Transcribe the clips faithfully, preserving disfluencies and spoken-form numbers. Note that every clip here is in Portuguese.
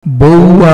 Boa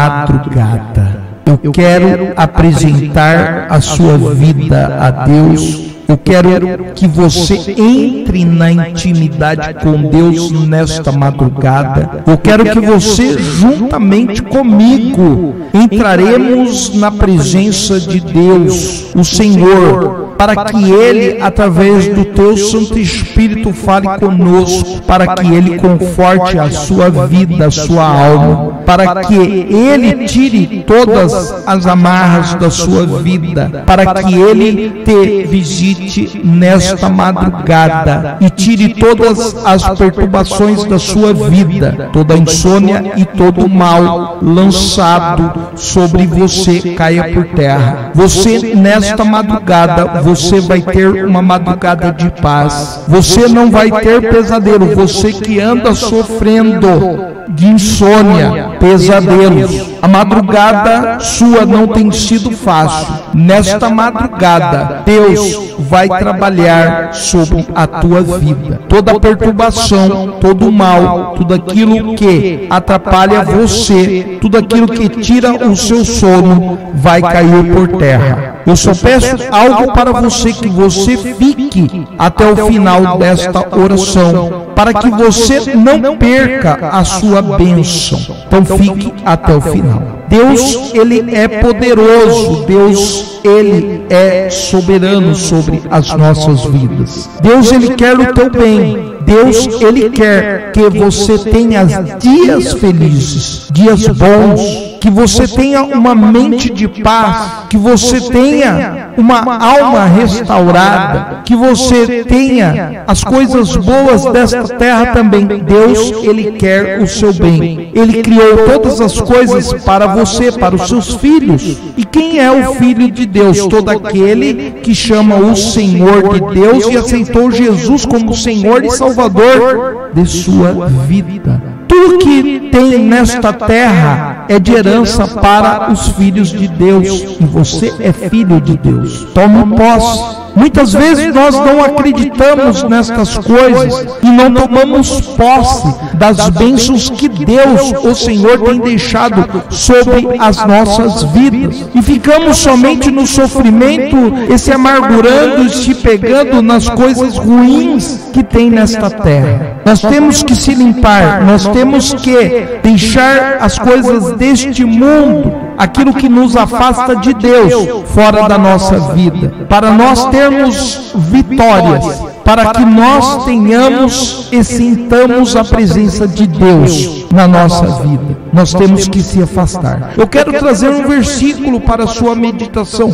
madrugada. Eu quero apresentar a sua vida a Deus. Eu quero que você entre na intimidade com Deus nesta madrugada. Eu quero que você, juntamente comigo, entraremos na presença de Deus, o Senhor, para que Ele, através do Teu Santo Espírito, fale conosco, para que Ele conforte a sua vida, a sua alma, para que Ele tire todas as amarras da sua vida, para que Ele te visite nesta madrugada e tire todas as perturbações da sua vida, toda a insônia e todo o mal lançado sobre você caia por terra. Você, nesta madrugada, você vai ter uma madrugada de paz. Você não vai ter pesadelo. Você que anda sofrendo de insônia, pesadelos, a madrugada sua não tem sido fácil. Nesta madrugada, Deus vai trabalhar sobre a tua vida. Toda perturbação, todo mal, tudo aquilo que atrapalha você, tudo aquilo que tira o seu sono, vai cair por terra. Eu só peço algo para você, que você fique até o final desta oração, para que você não perca a sua bênção. Então fique até o final. Deus, Ele é poderoso. Deus, Ele é soberano sobre as nossas vidas. Deus, Ele quer o teu bem. Deus, Ele quer que você tenha dias felizes, dias bons, que você tenha uma mente de paz, que você tenha uma alma restaurada, que você tenha as coisas boas desta terra também. Deus, Ele quer o seu bem. Ele criou todas as coisas para você, para os seus filhos. E quem é o filho de Deus? Todo aquele que chama o Senhor de Deus e aceitou Jesus como Senhor e Salvador de sua vida. Tudo que tem nesta terra é de herança para os filhos de Deus. E você é filho de Deus. Tome posse. Muitas vezes nós não acreditamos nestas coisas e não tomamos posse das bênçãos que Deus, o Senhor, tem deixado sobre as nossas vidas. E ficamos somente no sofrimento e se amargurando e se pegando nas coisas ruins que tem nesta terra. Nós temos que se limpar, nós temos que deixar as coisas deste mundo, aquilo que nos afasta de Deus, fora da nossa vida, para nós termos vitórias, para que nós tenhamos e sintamos a presença de Deus na nossa vida. Nós temos que se afastar. Eu quero trazer um versículo para a sua meditação,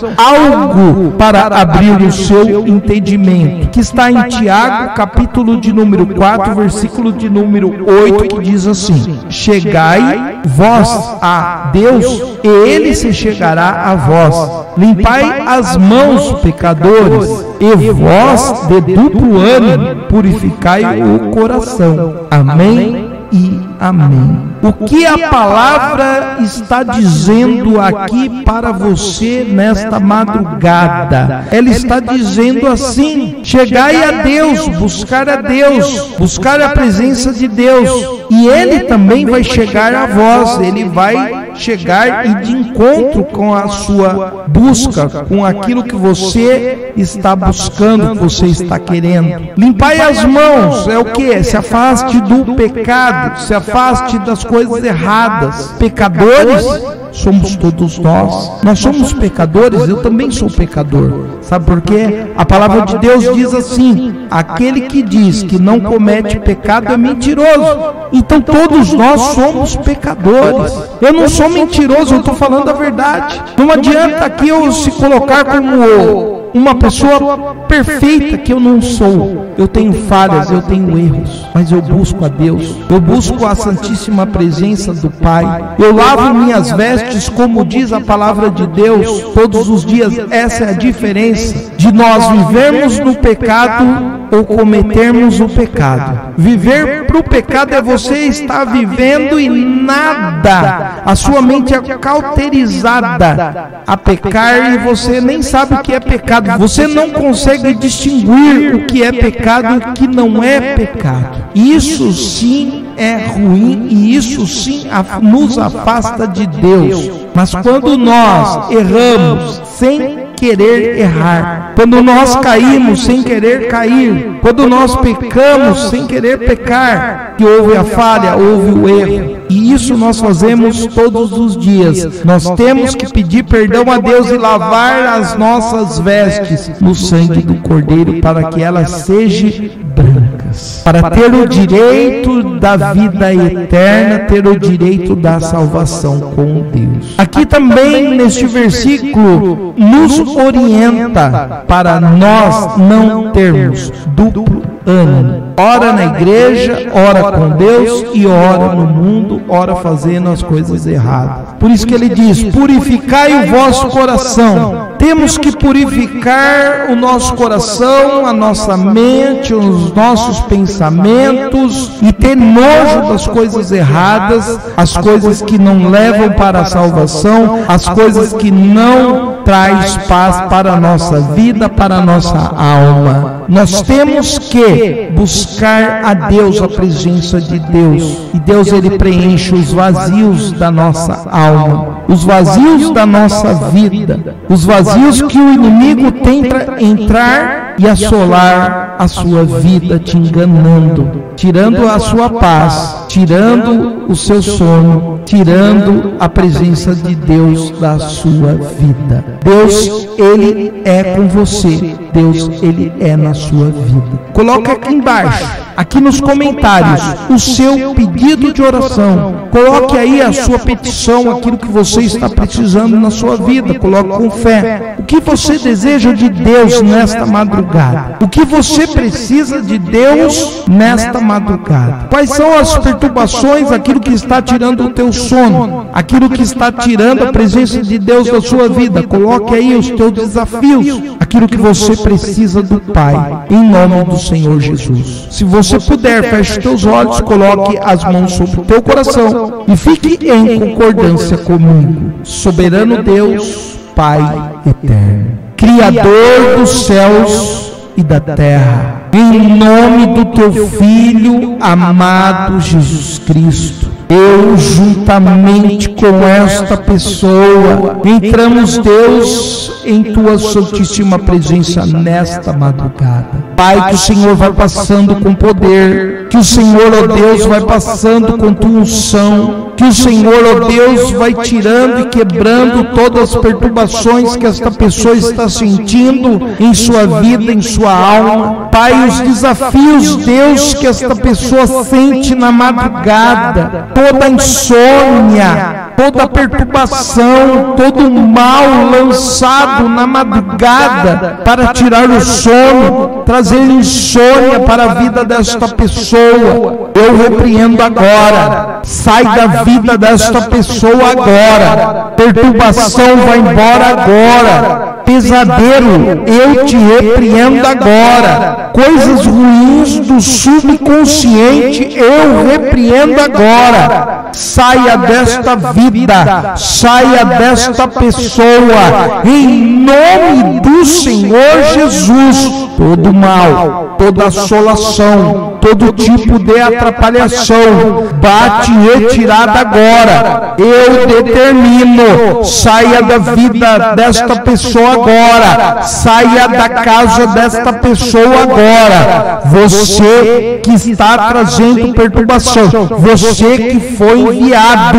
algo para abrir o seu entendimento, que está em Tiago, capítulo de número quatro, versículo de número oito, que diz assim: chegai vós a Deus, e Ele se chegará a vós. Limpai as mãos, pecadores, e vós, de duplo ânimo, purificai o coração. Amém e amém. O que a palavra está dizendo aqui para você nesta madrugada? Ela está dizendo assim: chegai a Deus, buscar a Deus, buscar a presença de Deus, e Ele também vai chegar a vós. Ele vai chegar e de encontro com a sua busca, com aquilo que você está buscando, que você está querendo. Limpai as mãos é o que? Se afaste do pecado, se afaste das coisas erradas. Pecadores somos todos nós. Nós somos pecadores, eu também sou pecador. Sabe por quê? A palavra de Deus diz assim: aquele que diz que não comete pecado é mentiroso. Então todos nós somos pecadores. Eu não sou mentiroso, eu estou falando a verdade. Não adianta aqui eu se colocar como uma pessoa perfeita, que eu não sou. Eu tenho falhas, eu tenho erros, mas eu busco a Deus. Eu busco a santíssima presença do Pai. Eu lavo minhas vestes, como diz a palavra de Deus, todos os dias. Essa é a diferença de nós vivermos no pecado ou cometermos o pecado. Viver para o pecado é você estar vivendo e nada, a sua mente é cauterizada a pecar e você nem sabe o que é pecado. Você não consegue distinguir o que é pecado e o que não é pecado. Isso sim é ruim e isso sim nos afasta de Deus. Mas quando nós erramos sem querer errar, quando nós caímos sem querer cair, quando nós pecamos sem querer pecar, que houve a falha, houve o erro, e isso nós fazemos todos os dias. Nós temos que pedir perdão a Deus e lavar as nossas vestes no sangue do Cordeiro para que elas sejam brancas, para ter o direito da vida eterna, ter o direito da salvação com Deus. Aqui também neste versículo nos orienta para nós não termos duplo ânimo. Ora na igreja, ora com Deus e ora no mundo, ora fazendo as coisas erradas. Por isso que ele diz: purificai o vosso coração. Temos que purificar o nosso coração, a nossa mente, os nossos pensamentos e ter nojo das coisas erradas, as coisas que não levam para a salvação, as coisas que não traz paz para a nossa vida, para a nossa alma. Nós temos que buscar a Deus, a presença de Deus. E Deus, ele preenche os vazios da nossa alma, os vazios da nossa vida, os vazios que o inimigo tenta entrar e assolar a sua vida, te enganando, tirando a sua paz, tirando o seu sono, tirando a presença de Deus da sua vida. Deus, ele é com você. Deus, ele é na sua vida. Coloque aqui embaixo, aqui nos comentários, o seu pedido de oração. Coloque aí a sua petição, aquilo que você está precisando na sua vida. Coloque com fé. O que você deseja de Deus nesta madrugada? O que você precisa de Deus nesta madrugada? Quais são as perturbações, aquilo que está tirando o teu sono, aquilo que está tirando a presença de Deus da sua vida? Coloque aí os teus desafios, aquilo que você precisa do Pai, em nome do Senhor Jesus. Se você puder, feche os teus olhos, coloque as mãos sobre o teu coração e fique em concordância comigo. Soberano Deus, Pai eterno, Criador dos céus e da terra, em nome do teu Filho amado Jesus Cristo, eu, juntamente com esta pessoa, entramos, Deus, em tua santíssima presença nesta madrugada. Pai, que o Senhor vai passando com poder, que o Senhor, ó Deus, vai passando com tua unção, que o Senhor, ó Deus, vai tirando e quebrando todas as perturbações que esta pessoa está sentindo em sua vida, em sua alma. Pai, os desafios, Deus, que esta pessoa sente na madrugada, toda a insônia, toda a perturbação, todo o mal lançado na madrugada para tirar o sono, trazer insônia para a vida desta pessoa, eu repreendo agora. Sai da vida desta pessoa agora. Perturbação vai embora agora. Pesadelo, eu te repreendo agora. Coisas ruins do subconsciente, eu repreendo agora. Saia desta vida, saia desta pessoa, em nome do Senhor Jesus. Todo mal, toda assolação, todo tipo de atrapalhação, bate retirada agora. Eu determino, saia da vida desta pessoa agora, saia da casa desta pessoa agora. Você que está trazendo perturbação, você que foi enviado,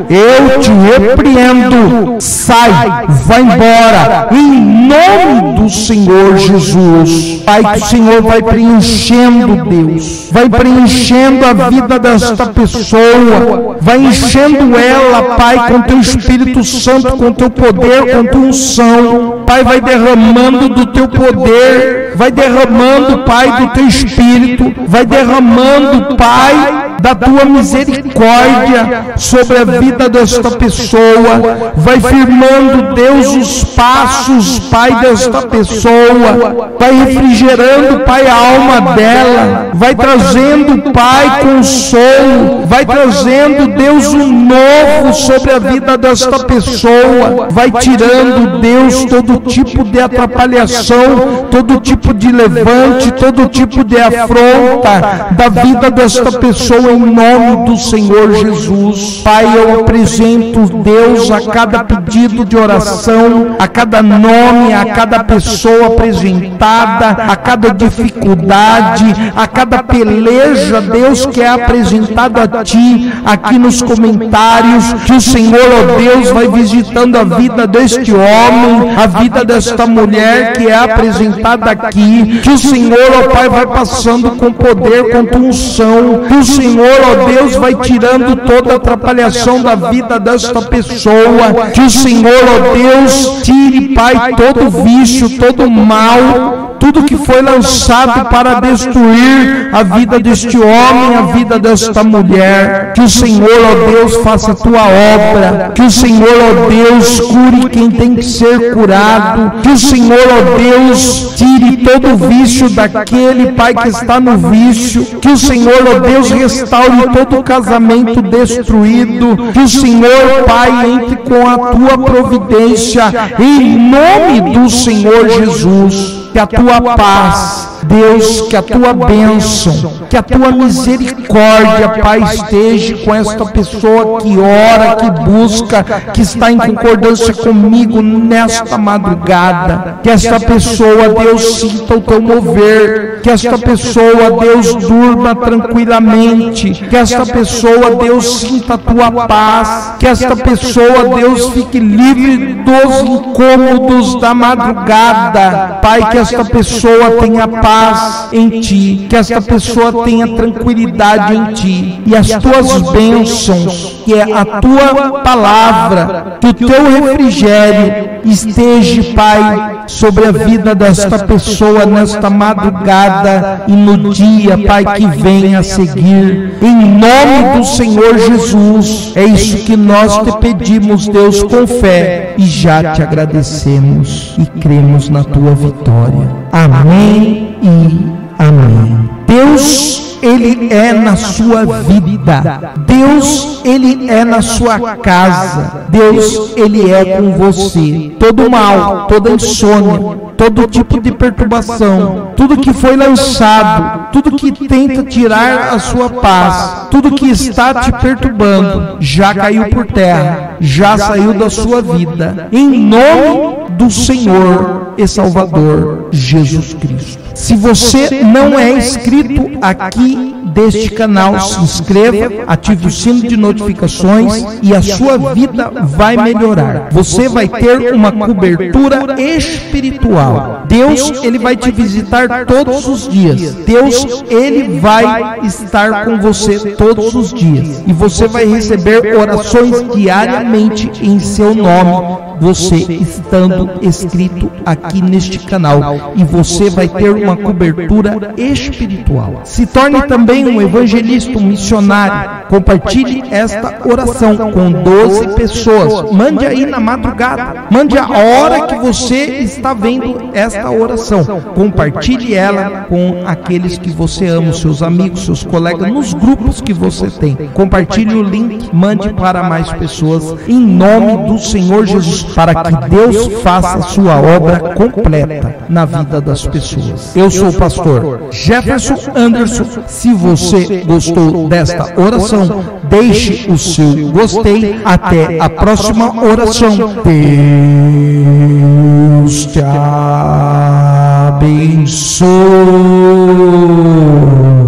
eu te repreendo. Sai, vai embora, em nome do Senhor Jesus. Pai, que o Senhor vai preenchendo, Deus, vai preenchendo a vida desta pessoa, vai enchendo ela, Pai, com teu Espírito Santo, com teu poder, com tua unção. Pai, vai derramando do teu poder, vai derramando, Pai, do teu Espírito, vai derramando, Pai, da tua misericórdia sobre a vida desta pessoa, vai firmando, Deus, os passos, Pai, desta pessoa, vai refrigerando, Pai, a alma dela, vai trazendo, Pai, consolo, vai trazendo, Deus, um novo sobre a vida desta pessoa, vai tirando, Deus, todo todo tipo de atrapalhação, todo tipo de levante, todo tipo de afronta da vida desta pessoa em nome do Senhor Jesus. Pai, eu apresento, Deus, a cada pedido de oração, a cada nome, a cada pessoa apresentada, a cada dificuldade, a cada peleja, Deus, que é apresentada a Ti aqui nos comentários, que o Senhor, ó Deus, vai visitando a vida deste homem, a vida desta mulher que é apresentada aqui, que o Senhor, ó Pai, vai passando com poder, com unção, que o Senhor, ó Deus, vai tirando toda a atrapalhação da vida desta pessoa, que o Senhor, ó Deus, tire, Pai, todo vício, todo mal, tudo que foi lançado para destruir a vida deste homem, a vida desta mulher. Que o Senhor, ó Deus, faça a tua obra, que o Senhor, ó Deus, cure quem tem que ser curado, que o Senhor, ó Deus, tire todo o vício daquele, Pai, que está no vício, que o Senhor, ó Deus, restaure todo o casamento destruído, que o Senhor, Pai, entre com a tua providência, em nome do Senhor Jesus. Que a tua paz, Deus, que a tua bênção, que a tua misericórdia, Pai, esteja com esta pessoa que ora, que busca, que está em concordância comigo nesta madrugada. Que esta pessoa, Deus, sinta o teu mover, que esta pessoa, Deus, durma tranquilamente, que esta pessoa, Deus, sinta a tua paz, que esta pessoa, Deus, fique livre dos incômodos da madrugada. Pai, que esta pessoa tenha paz em Ti, que esta pessoa tenha tranquilidade em Ti, e as Tuas bênçãos, que é a Tua palavra, que o Teu refrigério esteja, Pai, sobre a vida desta pessoa nesta madrugada e no dia, Pai, que vem a seguir, em nome do Senhor Jesus. É isso que nós te pedimos, Deus, com fé, e já te agradecemos e cremos na Tua vitória. Amém e amém. Deus, Ele é na sua vida. Deus, Ele é na sua casa. Deus, Ele é com você. Todo mal, toda insônia, todo tipo de perturbação, tudo que foi lançado, tudo que tenta tirar a sua paz, tudo que está te perturbando, já caiu por terra, já saiu da sua vida. Em nome do Senhor e Salvador Jesus Cristo. Se você não é inscrito aqui deste canal, se inscreva, ative o sino de notificações e a sua vida vai melhorar. Você vai ter uma cobertura espiritual. Deus, Ele vai te visitar todos os dias. Deus, Ele vai estar com você todos os dias. E você vai receber orações diariamente em seu nome, você estando inscrito aqui neste canal, e você vai ter uma cobertura espiritual. Se torne também um evangelista, um missionário. Compartilhe esta oração com doze pessoas. Mande aí na madrugada, mande a hora que você está vendo esta oração. Compartilhe ela com aqueles que você ama, seus amigos, seus colegas, nos grupos que você tem. Compartilhe o link, mande para mais pessoas, em nome do Senhor Jesus, para que Deus faça a sua obra completa na vida das pessoas. Eu sou o pastor Jefferson Anderson. Se você gostou desta oração, deixe o seu gostei. Até a próxima oração. Deus te abençoe.